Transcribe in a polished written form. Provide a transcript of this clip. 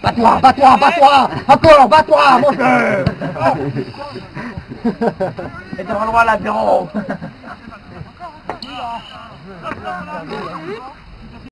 Bats-toi, bats-toi, bats-toi. Encore, bats-toi, mon Dieu. Et t'auras le droit à l'apéro.